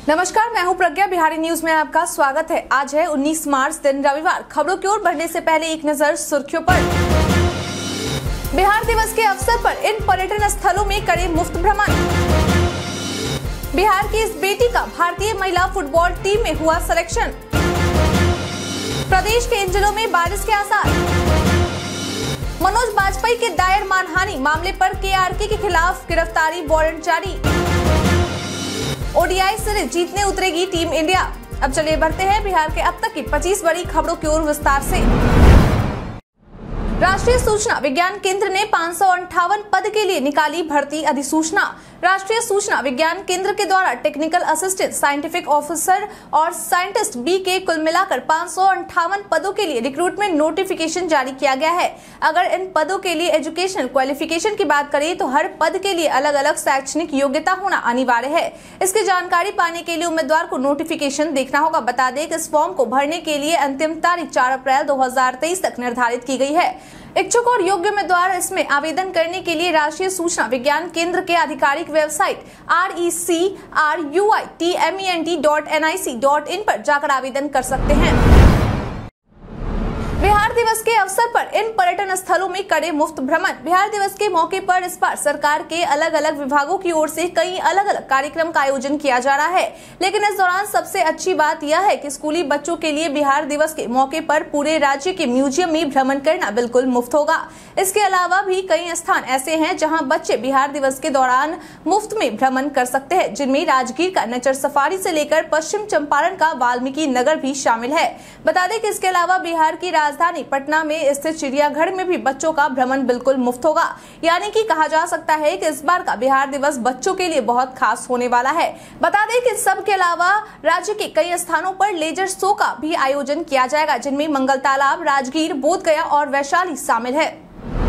नमस्कार, मैं हूं प्रज्ञा। बिहारी न्यूज में आपका स्वागत है। आज है 19 मार्च, दिन रविवार। खबरों की ओर बढ़ने से पहले एक नजर सुर्खियों पर। बिहार दिवस के अवसर पर इन पर्यटन स्थलों में करें मुफ्त भ्रमण। बिहार की इस बेटी का भारतीय महिला फुटबॉल टीम में हुआ सिलेक्शन। प्रदेश के इन जिलों में बारिश के आसार। मनोज बाजपेयी के दायर मानहानि मामले पर केआरके के खिलाफ गिरफ्तारी वारंट जारी। ओडीआई सीरीज जीतने उतरेगी टीम इंडिया। अब चलिए बढ़ते हैं बिहार के अब तक की 25 बड़ी खबरों की ओर विस्तार से। राष्ट्रीय सूचना विज्ञान केंद्र ने 558 पद के लिए निकाली भर्ती अधिसूचना। राष्ट्रीय सूचना विज्ञान केंद्र के द्वारा टेक्निकल असिस्टेंट, साइंटिफिक ऑफिसर और साइंटिस्ट बी के कुल मिलाकर 558 पदों के लिए रिक्रूटमेंट नोटिफिकेशन जारी किया गया है। अगर इन पदों के लिए एजुकेशनल क्वालिफिकेशन की बात करें तो हर पद के लिए अलग अलग शैक्षणिक योग्यता होना अनिवार्य है। इसकी जानकारी पाने के लिए उम्मीदवार को नोटिफिकेशन देखना होगा। बता दें कि इस फॉर्म को भरने के लिए अंतिम तारीख 4 अप्रैल 2023 तक निर्धारित की गई है। इच्छुक और योग्य उम्मीदवार इसमें आवेदन करने के लिए राष्ट्रीय सूचना विज्ञान केंद्र के आधिकारिक वेबसाइट recruitment.nic.in पर जाकर आवेदन कर सकते हैं। बिहार दिवस के अवसर पर इन पर्यटन स्थलों में करें मुफ्त भ्रमण। बिहार दिवस के मौके पर इस बार सरकार के अलग अलग विभागों की ओर से कई अलग अलग कार्यक्रम का आयोजन किया जा रहा है, लेकिन इस दौरान सबसे अच्छी बात यह है कि स्कूली बच्चों के लिए बिहार दिवस के मौके पर पूरे राज्य के म्यूजियम में भ्रमण करना बिल्कुल मुफ्त होगा। इसके अलावा भी कई स्थान ऐसे हैं जहाँ बच्चे बिहार दिवस के दौरान मुफ्त में भ्रमण कर सकते हैं, जिनमें राजगीर का नेचर सफारी से लेकर पश्चिम चंपारण का वाल्मीकि नगर भी शामिल है। बता दें कि इसके अलावा बिहार की राजधानी पटना में स्थित चिड़ियाघर में भी बच्चों का भ्रमण बिल्कुल मुफ्त होगा। यानी कि कहा जा सकता है कि इस बार का बिहार दिवस बच्चों के लिए बहुत खास होने वाला है। बता दें कि सब के अलावा राज्य के कई स्थानों पर लेजर शो का भी आयोजन किया जाएगा, जिनमें मंगल तालाब, राजगीर, बोधगया और वैशाली शामिल है।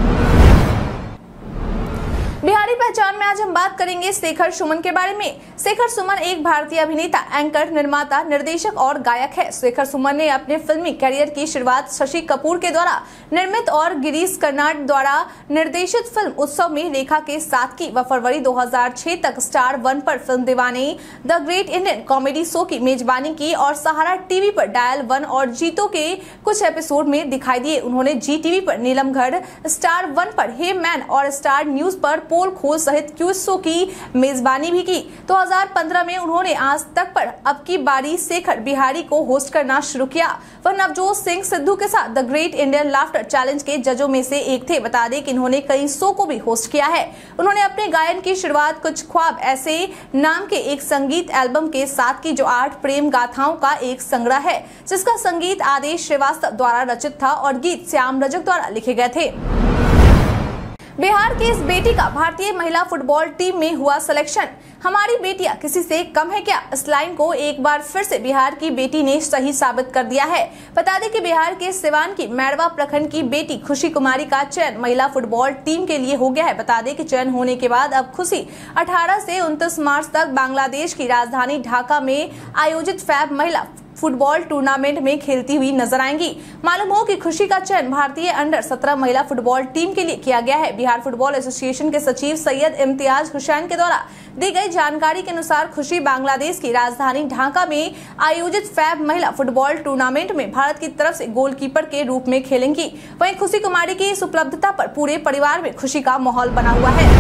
बिहारी पहचान में आज हम बात करेंगे शेखर सुमन के बारे में। शेखर सुमन एक भारतीय अभिनेता, एंकर, निर्माता, निर्देशक और गायक है। शेखर सुमन ने अपने फिल्मी करियर की शुरुआत शशि कपूर के द्वारा निर्मित और गिरीश कर्नाड द्वारा निर्देशित फिल्म उत्सव में रेखा के साथ की। वह फरवरी 2006 तक स्टार 1 पर film Deewane, the great Indian comedy show की मेजबानी की और सहारा टीवी पर डायल 1 और जीतो के कुछ एपिसोड में दिखाई दिए। उन्होंने जी टीवी पर नीलमगढ़, स्टार 1 पर हे मैन और स्टार न्यूज पर पोल खोल सहित क्यूज शो की मेजबानी भी की। 2015 में उन्होंने आज तक पर अब की बारी शेखर बिहारी को होस्ट करना शुरू किया। वह नवजोत सिंह सिद्धू के साथ the great Indian laughter challenge के जजों में से एक थे। बता दें कि इन्होंने कई शो को भी होस्ट किया है। उन्होंने अपने गायन की शुरुआत कुछ ख्वाब ऐसे नाम के एक संगीत एल्बम के साथ की, जो 8 प्रेम गाथाओं का एक संग्रह है, जिसका संगीत आदेश श्रीवास्तव द्वारा रचित था और गीत श्याम रजक द्वारा लिखे गए थे। बिहार की इस बेटी का भारतीय महिला फुटबॉल टीम में हुआ सिलेक्शन। हमारी बेटियां किसी से कम है क्या? इस लाइन को एक बार फिर से बिहार की बेटी ने सही साबित कर दिया है। बता दें कि बिहार के सिवान की मैरवा प्रखंड की बेटी खुशी कुमारी का चयन महिला फुटबॉल टीम के लिए हो गया है। बता दें कि चयन होने के बाद अब खुशी 18 से 29 मार्च तक बांग्लादेश की राजधानी ढाका में आयोजित फैब महिला फुटबॉल टूर्नामेंट में खेलती हुई नजर आएंगी। मालूम हो कि खुशी का चयन भारतीय अंडर 17 महिला फुटबॉल टीम के लिए किया गया है। बिहार फुटबॉल एसोसिएशन के सचिव सैयद इम्तियाज हुसैन के द्वारा दी गई जानकारी के अनुसार खुशी बांग्लादेश की राजधानी ढाका में आयोजित फैब महिला फुटबॉल टूर्नामेंट में भारत की तरफ से गोलकीपर के रूप में खेलेंगी। वहीं खुशी कुमारी की इस उपलब्धता पर पूरे परिवार में खुशी का माहौल बना हुआ है।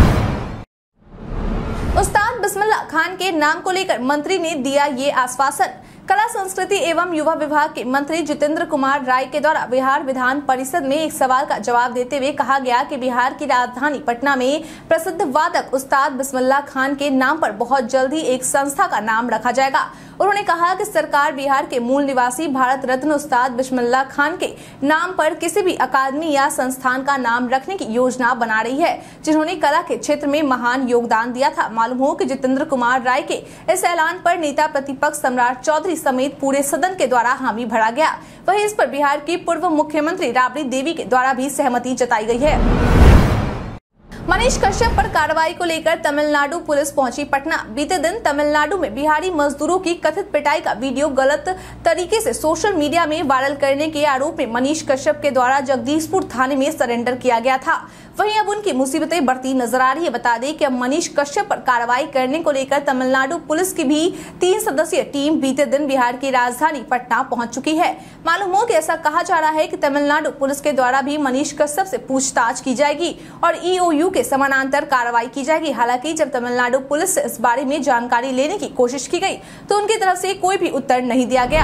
उस्ताद बिस्मिल्लाह खान के नाम को लेकर मंत्री ने दिया ये आश्वासन। कला संस्कृति एवं युवा विभाग के मंत्री जितेंद्र कुमार राय के द्वारा बिहार विधान परिषद में एक सवाल का जवाब देते हुए कहा गया कि बिहार की राजधानी पटना में प्रसिद्ध वादक उस्ताद बिस्मिल्लाह खान के नाम पर बहुत जल्द ही एक संस्था का नाम रखा जाएगा। उन्होंने कहा कि सरकार बिहार के मूल निवासी भारत रत्न उस्ताद बिस्मिल्लाह खान के नाम पर किसी भी अकादमी या संस्थान का नाम रखने की योजना बना रही है, जिन्होंने कला के क्षेत्र में महान योगदान दिया था। मालूम हो कि जितेंद्र कुमार राय के इस ऐलान पर नेता प्रतिपक्ष सम्राट चौधरी समेत पूरे सदन के द्वारा हामी भरा गया। वहीं इस पर बिहार की पूर्व मुख्यमंत्री राबड़ी देवी के द्वारा भी सहमति जताई गई है। मनीष कश्यप पर कार्रवाई को लेकर तमिलनाडु पुलिस पहुंची पटना। बीते दिन तमिलनाडु में बिहारी मजदूरों की कथित पिटाई का वीडियो गलत तरीके से सोशल मीडिया में वायरल करने के आरोप में मनीष कश्यप के द्वारा जगदीशपुर थाने में सरेंडर किया गया था। वहीं अब उनकी मुसीबतें बढ़ती नजर आ रही है। बता दें कि अब मनीष कश्यप पर कार्रवाई करने को लेकर तमिलनाडु पुलिस की भी 3 सदस्यीय टीम बीते दिन बिहार की राजधानी पटना पहुंच चुकी है। मालूम हो कि ऐसा कहा जा रहा है कि तमिलनाडु पुलिस के द्वारा भी मनीष कश्यप से पूछताछ की जाएगी और EOU के समानांतर कार्रवाई की जाएगी। हालांकि जब तमिलनाडु पुलिस से इस बारे में जानकारी लेने की कोशिश की गई तो उनकी तरफ से कोई भी उत्तर नहीं दिया गया।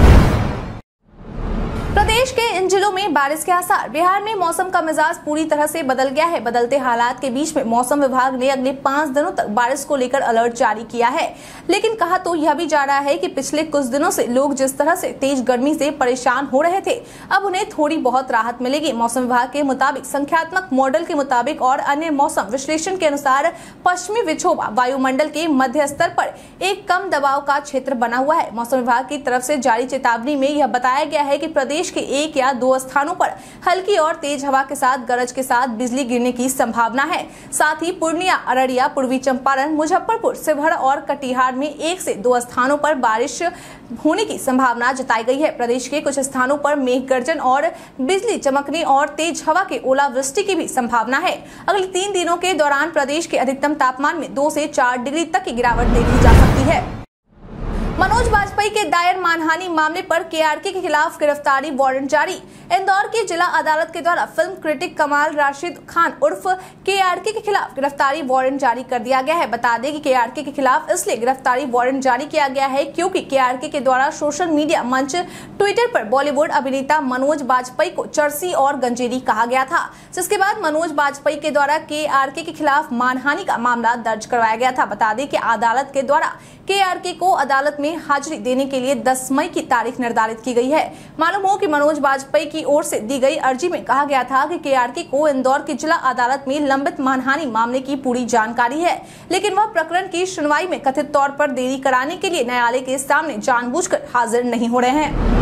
प्रदेश के इन जिलों में बारिश के आसार। बिहार में मौसम का मिजाज पूरी तरह से बदल गया है। बदलते हालात के बीच में मौसम विभाग ने अगले 5 दिनों तक बारिश को लेकर अलर्ट जारी किया है। लेकिन कहा तो यह भी जा रहा है कि पिछले कुछ दिनों से लोग जिस तरह से तेज गर्मी से परेशान हो रहे थे, अब उन्हें थोड़ी बहुत राहत मिलेगी। मौसम विभाग के मुताबिक संख्यात्मक मॉडल के मुताबिक और अन्य मौसम विश्लेषण के अनुसार पश्चिमी विक्षोभ वायुमंडल के मध्य स्तर पर एक कम दबाव का क्षेत्र बना हुआ है। मौसम विभाग की तरफ से जारी चेतावनी में यह बताया गया है कि प्रदेश के 1 या 2 स्थानों पर हल्की और तेज हवा के साथ गरज के साथ बिजली गिरने की संभावना है। साथ ही पूर्णिया, अररिया, पूर्वी चंपारण, मुजफ्फरपुर, शिवहर और कटिहार में 1 से 2 स्थानों पर बारिश होने की संभावना जताई गई है। प्रदेश के कुछ स्थानों पर मेघ गर्जन और बिजली चमकने और तेज हवा के ओलावृष्टि की भी संभावना है। अगले 3 दिनों के दौरान प्रदेश के अधिकतम तापमान में 2 से 4 डिग्री तक की गिरावट देखी जा सकती है। मनोज वाजपेयी के दायर मानहानि मामले पर KRK के खिलाफ गिरफ्तारी वारंट जारी। इंदौर की जिला अदालत के द्वारा फिल्म क्रिटिक कमाल राशिद खान उर्फ KRK के खिलाफ गिरफ्तारी वारंट जारी कर दिया गया है। बता दें कि KRK के खिलाफ इसलिए गिरफ्तारी वारंट जारी किया गया है क्योंकि KRK के द्वारा सोशल मीडिया मंच ट्विटर पर बॉलीवुड अभिनेता मनोज वाजपेयी को चर्सी और गंजेरी कहा गया था, जिसके बाद मनोज वाजपेयी के द्वारा KRK के खिलाफ मानहानि का मामला दर्ज करवाया गया था। बता दें कि अदालत के द्वारा KRK को अदालत में हाजिरी देने के लिए 10 मई की तारीख निर्धारित की गई है। मालूम हो कि मनोज वाजपेयी की ओर से दी गई अर्जी में कहा गया था कि KRK को इंदौर की जिला अदालत में लंबित मानहानि मामले की पूरी जानकारी है, लेकिन वह प्रकरण की सुनवाई में कथित तौर पर देरी कराने के लिए न्यायालय के सामने जानबूझकर हाजिर नहीं हो रहे हैं।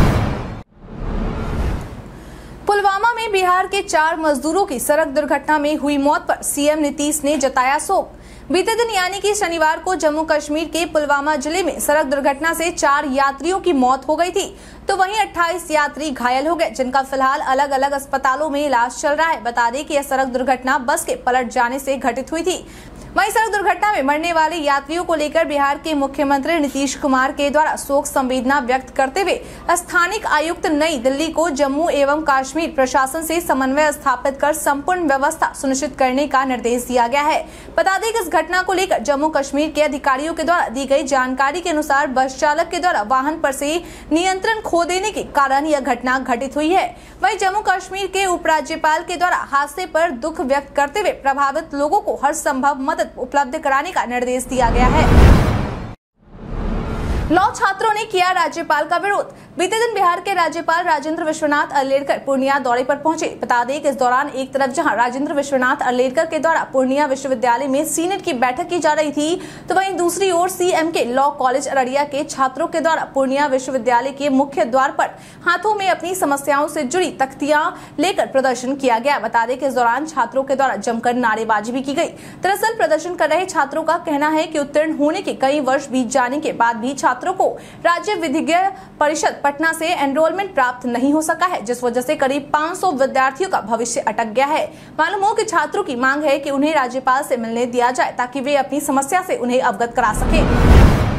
पुलवामा में बिहार के 4 मजदूरों की सड़क दुर्घटना में हुई मौत पर CM नीतीश ने जताया शोक। बीते दिन यानी कि शनिवार को जम्मू कश्मीर के पुलवामा जिले में सड़क दुर्घटना से 4 यात्रियों की मौत हो गई थी, तो वहीं 28 यात्री घायल हो गए, जिनका फिलहाल अलग अलग अस्पतालों में इलाज चल रहा है। बता दें कि यह सड़क दुर्घटना बस के पलट जाने से घटित हुई थी। वहीं सड़क दुर्घटना में मरने वाले यात्रियों को लेकर बिहार के मुख्यमंत्री नीतीश कुमार के द्वारा शोक संवेदना व्यक्त करते हुए स्थानिक आयुक्त नई दिल्ली को जम्मू एवं कश्मीर प्रशासन से समन्वय स्थापित कर संपूर्ण व्यवस्था सुनिश्चित करने का निर्देश दिया गया है। बता दें कि इस घटना को लेकर जम्मू कश्मीर के अधिकारियों के द्वारा दी गई जानकारी के अनुसार बस चालक के द्वारा वाहन पर से नियंत्रण खो देने के कारण यह घटना घटित हुई है। वहीं जम्मू कश्मीर के उपराज्यपाल के द्वारा हादसे पर दुख व्यक्त करते हुए प्रभावित लोगों को हर संभव मदद उपलब्ध कराने का निर्देश दिया गया है। लॉ छात्रों ने किया राज्यपाल का विरोध। बीते दिन बिहार के राज्यपाल राजेंद्र विश्वनाथ अर्लेकर पूर्णिया दौरे पर पहुंचे। बता दें कि इस दौरान एक तरफ जहां राजेंद्र विश्वनाथ अर्लेकर के द्वारा पूर्णिया विश्वविद्यालय में सीनेट की बैठक की जा रही थी, तो वहीं दूसरी ओर CMK लॉ कॉलेज अररिया के छात्रों के द्वारा पूर्णिया विश्वविद्यालय के मुख्य द्वार पर हाथों में अपनी समस्याओं से जुड़ी तख्तियां लेकर प्रदर्शन किया गया। बता दें कि इस दौरान छात्रों के द्वारा जमकर नारेबाजी भी की गई। दरअसल प्रदर्शन कर रहे छात्रों का कहना है कि उत्तीर्ण होने के कई वर्ष बीत जाने के बाद भी छात्रों को राज्य विधिज्ञ परिषद पटना से एनरोलमेंट प्राप्त नहीं हो सका है, जिस वजह से करीब 500 विद्यार्थियों का भविष्य अटक गया है। मालूम हो कि छात्रों की मांग है कि उन्हें राज्यपाल से मिलने दिया जाए ताकि वे अपनी समस्या से उन्हें अवगत करा सके।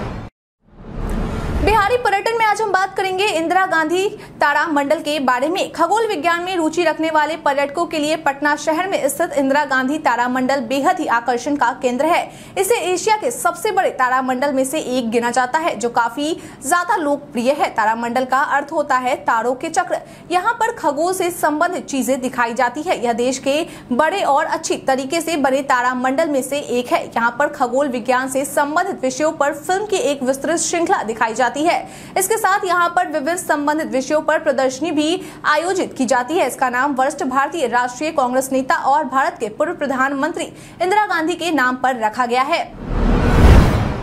बिहारी पर्यटन में आज हम बात करेंगे इंदिरा गांधी तारा मंडल के बारे में। खगोल विज्ञान में रुचि रखने वाले पर्यटकों के लिए पटना शहर में स्थित इंदिरा गांधी तारा मंडल बेहद ही आकर्षण का केंद्र है। इसे एशिया के सबसे बड़े तारा मंडल में से एक गिना जाता है, जो काफी ज्यादा लोकप्रिय है। तारा मंडल का अर्थ होता है तारों के चक्र। यहाँ पर खगोल से संबंधित चीजें दिखाई जाती है। यह देश के बड़े और अच्छी तरीके से बने तारा मंडल में से एक है। यहाँ पर खगोल विज्ञान से संबंधित विषयों पर फिल्म की एक विस्तृत श्रृंखला दिखाई जाती है। इसके साथ यहाँ पर विभिन्न संबंधित विषयों पर प्रदर्शनी भी आयोजित की जाती है। इसका नाम वरिष्ठ भारतीय राष्ट्रीय कांग्रेस नेता और भारत के पूर्व प्रधानमंत्री इंदिरा गांधी के नाम पर रखा गया है।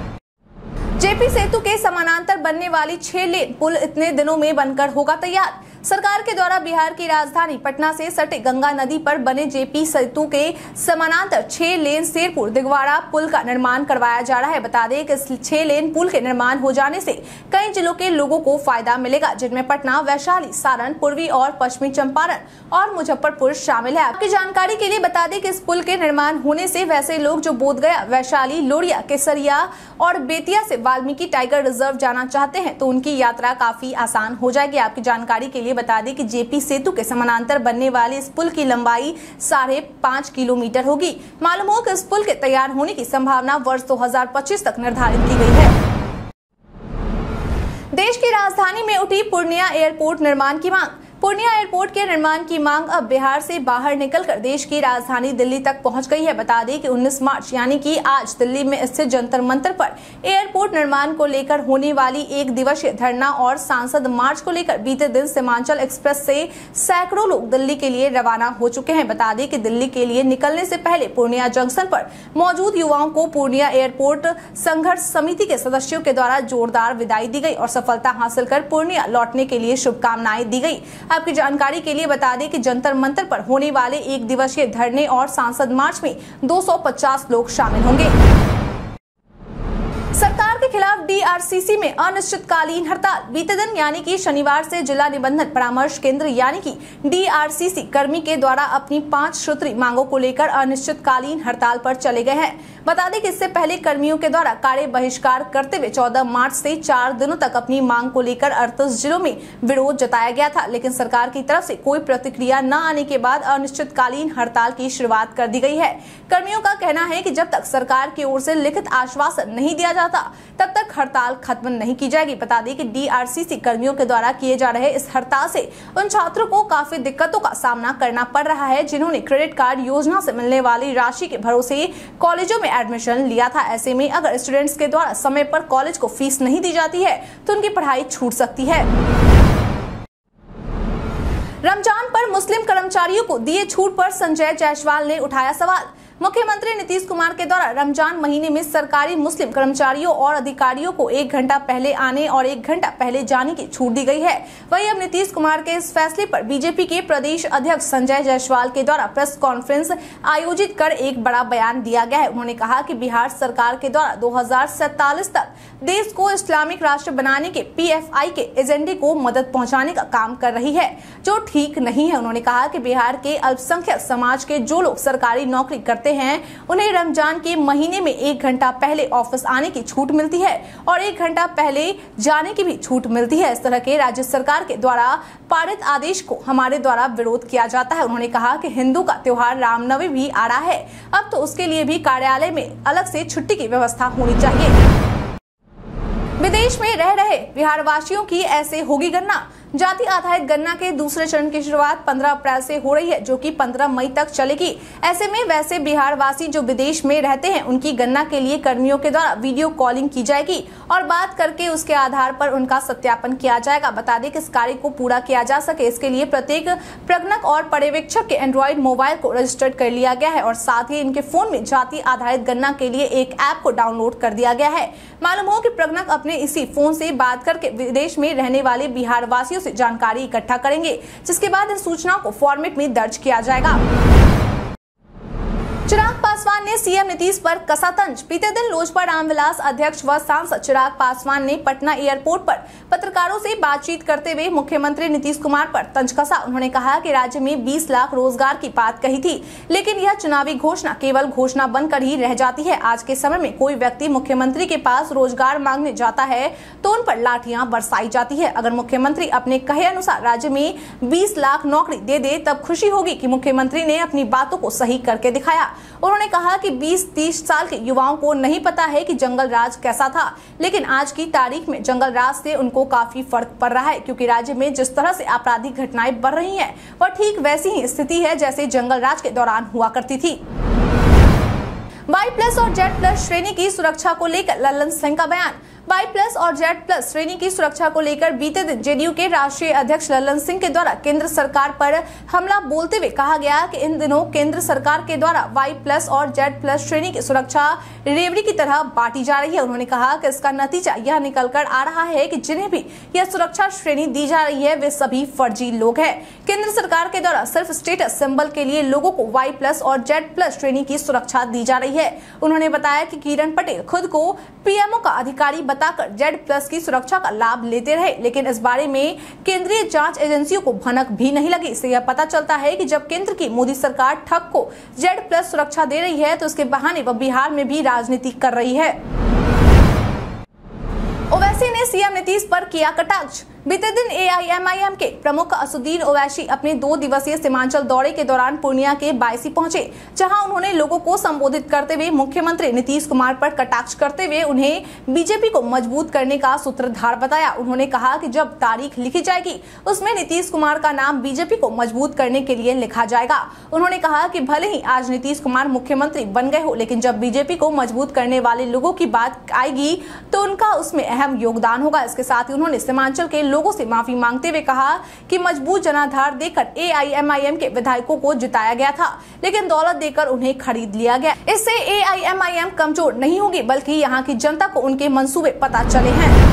जेपी सेतु के समानांतर बनने वाली 6 लेन पुल इतने दिनों में बनकर होगा तैयार। सरकार के द्वारा बिहार की राजधानी पटना से सटे गंगा नदी पर बने जेपी सेतु के समानांतर 6 लेन शेरपुर दिगवाड़ा पुल का निर्माण करवाया जा रहा है। बता दें कि इस 6 लेन पुल के निर्माण हो जाने से कई जिलों के लोगों को फायदा मिलेगा, जिनमें पटना, वैशाली, सारण, पूर्वी और पश्चिमी चंपारण और मुजफ्फरपुर शामिल है। आपकी जानकारी के लिए बता दें कि इस पुल के निर्माण होने से वैसे लोग जो बोधगया, वैशाली, लोरिया, केसरिया और बेतिया से वाल्मीकि टाइगर रिजर्व जाना चाहते हैं तो उनकी यात्रा काफी आसान हो जाएगी। आपकी जानकारी के लिए बता दें कि जेपी सेतु के समानांतर बनने वाले इस पुल की लंबाई 5.5 किलोमीटर होगी। मालूम हो कि इस पुल के तैयार होने की संभावना वर्ष 2025 तक निर्धारित की गई है। देश की राजधानी में उठी पूर्णिया एयरपोर्ट निर्माण की मांग। पूर्णिया एयरपोर्ट के निर्माण की मांग अब बिहार से बाहर निकलकर देश की राजधानी दिल्ली तक पहुंच गई है। बता दें कि 19 मार्च यानी कि आज दिल्ली में स्थित जंतर मंतर पर एयरपोर्ट निर्माण को लेकर होने वाली 1 दिवसीय धरना और सांसद मार्च को लेकर बीते दिन सीमांचल एक्सप्रेस से सैकड़ों लोग दिल्ली के लिए रवाना हो चुके हैं। बता दें कि दिल्ली के लिए निकलने से पहले पूर्णिया जंक्शन पर मौजूद युवाओं को पूर्णिया एयरपोर्ट संघर्ष समिति के सदस्यों के द्वारा जोरदार विदाई दी गई और सफलता हासिल कर पूर्णिया लौटने के लिए शुभकामनाएं दी गई। आपकी जानकारी के लिए बता दें कि जंतर मंतर पर होने वाले 1 दिवसीय धरने और सांसद मार्च में 250 लोग शामिल होंगे। सरकार के खिलाफ डीआरसीसी में अनिश्चितकालीन हड़ताल। बीते दिन यानी कि शनिवार से जिला निबंधन परामर्श केंद्र यानी कि डीआरसीसी कर्मी के द्वारा अपनी 5 सूत्री मांगों को लेकर अनिश्चितकालीन हड़ताल पर चले गए हैं। बता दें कि इससे पहले कर्मियों के द्वारा कार्य बहिष्कार करते हुए 14 मार्च से 4 दिनों तक अपनी मांग को लेकर 38 जिलों में विरोध जताया गया था, लेकिन सरकार की तरफ से कोई प्रतिक्रिया न आने के बाद अनिश्चितकालीन हड़ताल की शुरुआत कर दी गई है। कर्मियों का कहना है कि जब तक सरकार की ओर से लिखित आश्वासन नहीं दिया जाता तब तक हड़ताल खत्म नहीं की जाएगी। बता दें कि डीआरसीसी कर्मियों के द्वारा किए जा रहे इस हड़ताल से उन छात्रों को काफी दिक्कतों का सामना करना पड़ रहा है जिन्होंने क्रेडिट कार्ड योजना से मिलने वाली राशि के भरोसे कॉलेजों में एडमिशन लिया था। ऐसे में अगर स्टूडेंट्स के द्वारा समय पर कॉलेज को फीस नहीं दी जाती है तो उनकी पढ़ाई छूट सकती है। रमजान पर मुस्लिम कर्मचारियों को दिए छूट पर संजय जायसवाल ने उठाया सवाल। मुख्यमंत्री नीतीश कुमार के द्वारा रमजान महीने में सरकारी मुस्लिम कर्मचारियों और अधिकारियों को 1 घंटा पहले आने और 1 घंटा पहले जाने की छूट दी गई है। वहीं अब नीतीश कुमार के इस फैसले पर बीजेपी के प्रदेश अध्यक्ष संजय जायसवाल के द्वारा प्रेस कॉन्फ्रेंस आयोजित कर एक बड़ा बयान दिया गया है। उन्होंने कहा कि बिहार सरकार के द्वारा 2047 तक देश को इस्लामिक राष्ट्र बनाने के PFI के एजेंडे को मदद पहुँचाने का काम कर रही है, जो ठीक नहीं है। उन्होंने कहा कि बिहार के अल्पसंख्यक समाज के जो लोग सरकारी नौकरी करते हैं उन्हें रमजान के महीने में 1 घंटा पहले ऑफिस आने की छूट मिलती है और 1 घंटा पहले जाने की भी छूट मिलती है। इस तरह के राज्य सरकार के द्वारा पारित आदेश को हमारे द्वारा विरोध किया जाता है। उन्होंने कहा कि हिंदू का त्योहार रामनवमी भी आ रहा है, अब तो उसके लिए भी कार्यालय में अलग से छुट्टी की व्यवस्था होनी चाहिए। विदेश में रह रहे बिहार वासियों की ऐसे होगी गणना। जाति आधारित गणना के दूसरे चरण की शुरुआत 15 अप्रैल से हो रही है, जो कि 15 मई तक चलेगी। ऐसे में वैसे बिहार वासी जो विदेश में रहते हैं उनकी गणना के लिए कर्मियों के द्वारा वीडियो कॉलिंग की जाएगी और बात करके उसके आधार पर उनका सत्यापन किया जाएगा। बता दें कि इस कार्य को पूरा किया जा सके इसके लिए प्रत्येक प्रगणक और पर्यवेक्षक के एंड्रॉइड मोबाइल को रजिस्टर्ड कर लिया गया है और साथ ही इनके फोन में जाति आधारित गणना के लिए एक ऐप को डाउनलोड कर दिया गया है। मालूम हो कि प्रगणक अपने इसी फोन से बात करके विदेश में रहने वाले बिहार वासियों से जानकारी इकट्ठा करेंगे, जिसके बाद इन सूचनाओं को फॉर्मेट में दर्ज किया जाएगा। चिराग पासवान ने सीएम नीतीश पर कसा तंज। बीते दिन लोजपा रामविलास अध्यक्ष व सांसद चिराग पासवान ने पटना एयरपोर्ट पर पत्रकारों से बातचीत करते हुए मुख्यमंत्री नीतीश कुमार पर तंज कसा। उन्होंने कहा कि राज्य में 20 लाख रोजगार की बात कही थी, लेकिन यह चुनावी घोषणा केवल घोषणा बनकर ही रह जाती है। आज के समय में कोई व्यक्ति मुख्यमंत्री के पास रोजगार मांगने जाता है तो उन पर लाठियां बरसाई जाती है। अगर मुख्यमंत्री अपने कहे अनुसार राज्य में 20 लाख नौकरी दे दे तब खुशी होगी कि मुख्यमंत्री ने अपनी बातों को सही करके दिखाया। उन्होंने कहा कि 20-30 साल के युवाओं को नहीं पता है कि जंगल राज कैसा था, लेकिन आज की तारीख में जंगल राज से उनको काफी फर्क पड़ रहा है, क्योंकि राज्य में जिस तरह से आपराधिक घटनाएं बढ़ रही हैं, वह ठीक वैसी ही स्थिति है जैसे जंगल राज के दौरान हुआ करती थी। Y+ और Z+ श्रेणी की सुरक्षा को लेकर लल्लन सिंह का बयान। Y+ और Z+ श्रेणी की सुरक्षा को लेकर बीते दिन जेडीयू के राष्ट्रीय अध्यक्ष ललन सिंह के द्वारा केंद्र सरकार पर हमला बोलते हुए कहा गया कि इन दिनों केंद्र सरकार के द्वारा Y+ और Z+ श्रेणी की सुरक्षा रेवड़ी की तरह बांटी जा रही है। उन्होंने कहा कि इसका नतीजा यह निकलकर आ रहा है कि जिन्हें भी यह सुरक्षा श्रेणी दी जा रही है वे सभी फर्जी लोग हैं। केंद्र सरकार के द्वारा सिर्फ स्टेटस सिंबल के लिए लोगों को Y+ और Z+ श्रेणी की सुरक्षा दी जा रही है। उन्होंने बताया कि किरण पटेल खुद को पीएमओ का अधिकारी बताकर Z+ की सुरक्षा का लाभ लेते रहे, लेकिन इस बारे में केंद्रीय जांच एजेंसियों को भनक भी नहीं लगी। इससे यह पता चलता है कि जब केंद्र की मोदी सरकार ठग को Z+ सुरक्षा दे रही है तो उसके बहाने वह बिहार में भी राजनीति कर रही है। ओवैसी ने सीएम नीतीश पर किया कटाक्ष। बीते दिन AIMIM के प्रमुख असुद्दीन ओवैसी अपने 2 दिवसीय सीमांचल दौरे के दौरान पूर्णिया के बायसी पहुंचे, जहां उन्होंने लोगों को संबोधित करते हुए मुख्यमंत्री नीतीश कुमार पर कटाक्ष करते हुए उन्हें बीजेपी को मजबूत करने का सूत्रधार बताया। उन्होंने कहा कि जब तारीख लिखी जाएगी उसमें नीतीश कुमार का नाम बीजेपी को मजबूत करने के लिए लिखा जाएगा। उन्होंने कहा कि भले ही आज नीतीश कुमार मुख्यमंत्री बन गए हो, लेकिन जब बीजेपी को मजबूत करने वाले लोगों की बात आएगी तो उनका उसमें अहम योगदान होगा। इसके साथ ही उन्होंने सीमांचल के लोगों से माफी मांगते हुए कहा कि मजबूत जनाधार देकर AIMIM के विधायकों को जिताया गया था, लेकिन दौलत देकर उन्हें खरीद लिया गया। इससे AIMIM कमजोर नहीं होगी, बल्कि यहाँ की जनता को उनके मंसूबे पता चले हैं।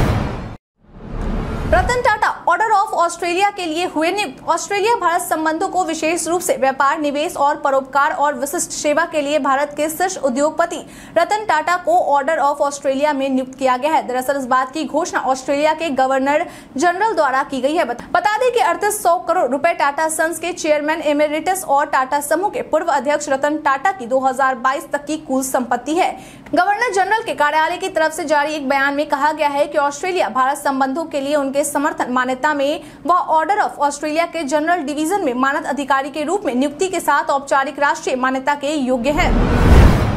Ratan Tata order of Australia के लिए हुए नियुक्त। ऑस्ट्रेलिया भारत संबंधों को विशेष रूप से व्यापार, निवेश और परोपकार और विशिष्ट सेवा के लिए भारत के शीर्ष उद्योगपति रतन टाटा को ऑर्डर ऑफ ऑस्ट्रेलिया में नियुक्त किया गया है। दरअसल इस बात की घोषणा ऑस्ट्रेलिया के गवर्नर जनरल द्वारा की गई है। बता दें कि 3800 करोड़ रुपए टाटा सन्स के चेयरमैन एमेरिटस और टाटा समूह के पूर्व अध्यक्ष रतन टाटा की 2022 तक की कुल संपत्ति है। गवर्नर जनरल के कार्यालय की तरफ से जारी एक बयान में कहा गया है कि ऑस्ट्रेलिया भारत संबंधों के लिए उनके समर्थन मान्यता में वह ऑर्डर ऑफ ऑस्ट्रेलिया के जनरल डिवीजन में मानद अधिकारी के रूप में नियुक्ति के साथ औपचारिक राष्ट्रीय मान्यता के योग्य है।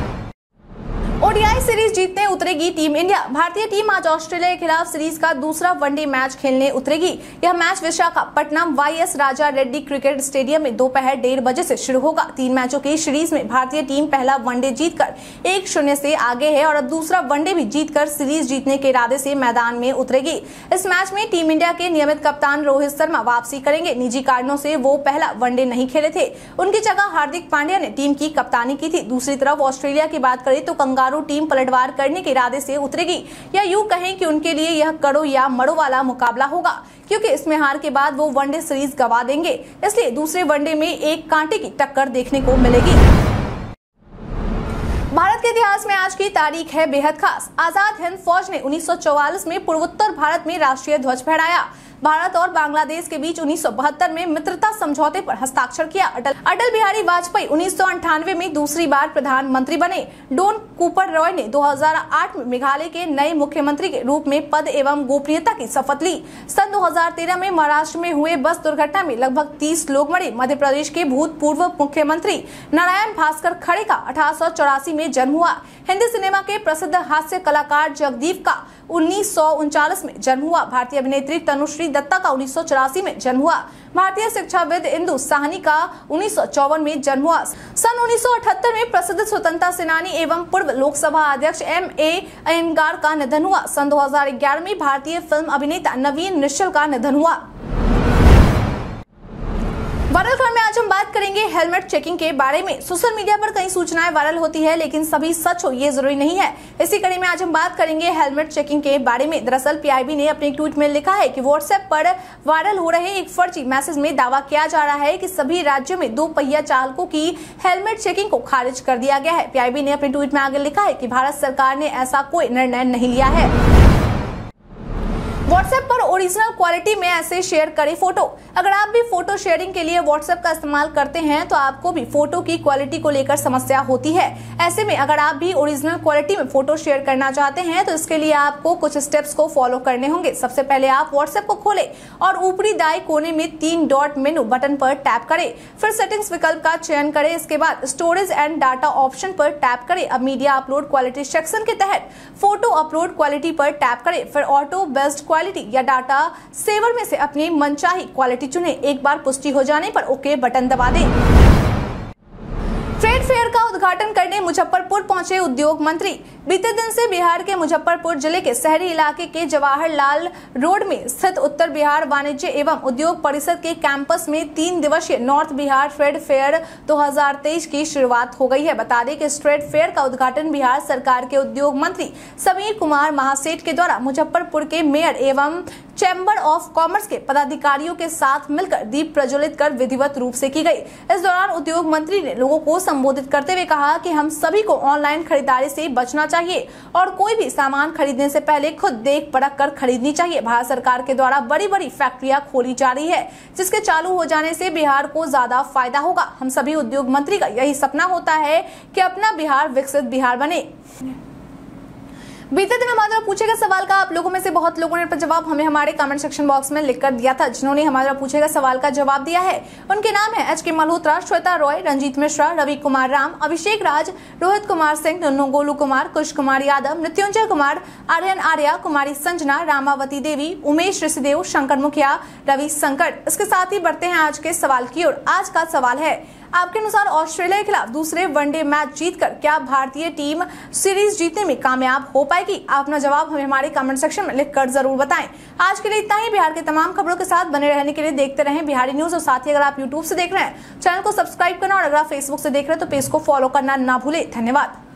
ओडीआई सीरीज जीतने उतरेगी टीम इंडिया। भारतीय टीम आज ऑस्ट्रेलिया के खिलाफ सीरीज का दूसरा वनडे मैच खेलने उतरेगी। यह match Visakhapatnam YS Raja Reddy cricket stadium में दोपहर 1:30 बजे से शुरू होगा। 3 मैचों की सीरीज में भारतीय टीम पहला वनडे जीतकर 1-0 से आगे है और अब दूसरा वनडे भी जीतकर सीरीज जीतने के इरादे से मैदान में उतरेगी। इस मैच में टीम इंडिया के नियमित कप्तान रोहित शर्मा वापसी करेंगे। निजी कारणों से वो पहला वनडे नहीं खेले थे, उनकी जगह हार्दिक पांड्या ने टीम की कप्तानी की थी। दूसरी तरफ ऑस्ट्रेलिया की बात करें तो कंगारू टीम पलटवार करने के इरादे से उतरेगी, या यूं कहें कि उनके लिए यह कड़ो या मड़ो वाला मुकाबला होगा, क्योंकि इसमें हार के बाद वो वनडे सीरीज गंवा देंगे। इसलिए दूसरे वनडे में एक कांटे की टक्कर देखने को मिलेगी। भारत के इतिहास में आज की तारीख है बेहद खास। आजाद हिंद फौज ने 1944 में पूर्वोत्तर भारत में राष्ट्रीय ध्वज फहराया। भारत और बांग्लादेश के बीच 1972 में मित्रता समझौते पर हस्ताक्षर किया। अटल बिहारी वाजपेयी 1998 में दूसरी बार प्रधानमंत्री बने। डोन कूपर रॉय ने 2008 में मेघालय के नए मुख्यमंत्री के रूप में पद एवं गोपनीयता की शपथ ली। सन 2013 में महाराष्ट्र में हुए बस दुर्घटना में लगभग 30 लोग मरे। मध्य प्रदेश के भूतपूर्व मुख्यमंत्री नारायण भास्कर खड़े का 1884 में जन्म हुआ। हिंदी सिनेमा के प्रसिद्ध हास्य कलाकार जगदीप का 1939 में जन्म हुआ। भारतीय अभिनेत्री तनुश्री दत्ता का 1984 में जन्म हुआ। भारतीय शिक्षाविद इंदु साहनी का 1954 में जन्म हुआ। सन 1978 में प्रसिद्ध स्वतंत्रता सेनानी एवं पूर्व लोकसभा अध्यक्ष M.A. अयंगार का निधन हुआ। सन 2011 में भारतीय फिल्म अभिनेता नवीन निश्चल का निधन हुआ। वायरल खबर में आज हम बात करेंगे हेलमेट चेकिंग के बारे में। सोशल मीडिया पर कई सूचनाएं वायरल होती है, लेकिन सभी सच हो ये जरूरी नहीं है। इसी कड़ी में आज हम बात करेंगे हेलमेट चेकिंग के बारे में। दरअसल PIB ने अपने एक ट्वीट में लिखा है कि व्हाट्सएप पर वायरल हो रहे एक फर्जी मैसेज में दावा किया जा रहा है कि सभी राज्यों में 2 पहिया चालकों की हेलमेट चेकिंग को खारिज कर दिया गया है। PIB ने अपने ट्वीट में आगे लिखा है कि भारत सरकार ने ऐसा कोई निर्णय नहीं लिया है। व्हाट्सएप पर ओरिजिनल क्वालिटी में ऐसे शेयर करें फोटो। अगर आप भी फोटो शेयरिंग के लिए व्हाट्सएप का इस्तेमाल करते हैं तो आपको भी फोटो की क्वालिटी को लेकर समस्या होती है। ऐसे में अगर आप भी ओरिजिनल क्वालिटी में फोटो शेयर करना चाहते हैं तो इसके लिए आपको कुछ स्टेप्स को फॉलो करने होंगे। सबसे पहले आप व्हाट्सएप को खोलें और ऊपरी दाएं कोने में 3 डॉट मेनू बटन पर टैप करें। फिर सेटिंग्स विकल्प का चयन करें। इसके बाद स्टोरेज एंड डाटा ऑप्शन पर टैप करें। अब मीडिया अपलोड क्वालिटी सेक्शन के तहत फोटो अपलोड क्वालिटी पर टैप करें। फिर ऑटो बेस्ड क्वालिटी या डाटा सेवर में से अपनी मनचाही क्वालिटी चुनें। एक बार पुष्टि हो जाने पर ओके बटन दबा दें। ट्रेड फेयर का उद्घाटन करने मुजफ्फरपुर पहुंचे उद्योग मंत्री। बीते दिन से बिहार के मुजफ्फरपुर जिले के शहरी इलाके के जवाहरलाल रोड में स्थित उत्तर बिहार वाणिज्य एवं उद्योग परिषद के कैंपस में 3 दिवसीय नॉर्थ बिहार ट्रेड फेयर 2023 की शुरुआत हो गई है। बता दें कि इस ट्रेड फेयर का उद्घाटन बिहार सरकार के उद्योग मंत्री समीर कुमार महासेठ के द्वारा मुजफ्फरपुर के मेयर एवं चैम्बर ऑफ कॉमर्स के पदाधिकारियों के साथ मिलकर दीप प्रज्वलित कर विधिवत रूप से की गई। इस दौरान उद्योग मंत्री ने लोगों को संबोधित करते हुए कहा कि हम सभी को ऑनलाइन खरीदारी से बचना चाहिए और कोई भी सामान खरीदने से पहले खुद देख परख कर खरीदनी चाहिए। भारत सरकार के द्वारा बड़ी बड़ी फैक्ट्रियां खोली जा रही है, जिसके चालू हो जाने से बिहार को ज्यादा फायदा होगा। हम सभी उद्योग मंत्री का यही सपना होता है कि अपना बिहार विकसित बिहार बने। बीते दिन हमारे द्वारा पूछे गए सवाल का आप लोगों में से बहुत लोगों ने जवाब हमें हमारे कमेंट सेक्शन बॉक्स में लिखकर दिया था। जिन्होंने हमारे द्वारा पूछे गए सवाल का जवाब दिया है उनके नाम है HK मल्होत्रा, श्वेता रॉय, रंजीत मिश्रा, रवि कुमार राम, अभिषेक राज, रोहित कुमार सिंह, नन्नू गोलू कुमार, कुश कुमार यादव, मृत्युंजय कुमार, आर्यन आर्या, कुमारी संजना, रामावती देवी, उमेश ऋषिदेव, शंकर मुखिया, रवि संकट। इसके साथ ही बढ़ते हैं आज के सवाल की ओर। आज का सवाल है, आपके अनुसार ऑस्ट्रेलिया के खिलाफ दूसरे वनडे मैच जीतकर क्या भारतीय टीम सीरीज जीतने में कामयाब हो पाएगी? आप अपना जवाब हमें हमारे कमेंट सेक्शन में लिखकर जरूर बताएं। आज के लिए इतना ही। बिहार के तमाम खबरों के साथ बने रहने के लिए देखते रहें बिहारी न्यूज। और साथ ही अगर आप यूट्यूब से देख रहे हैं चैनल को सब्सक्राइब करना और अगर आप फेसबुक से देख रहे हैं तो पेज को फॉलो करना ना भूलें। धन्यवाद।